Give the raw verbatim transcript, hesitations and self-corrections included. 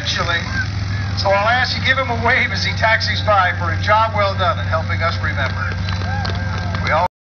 eventually. So I'll ask you give him a wave as he taxis by for a job well done at helping us remember. We all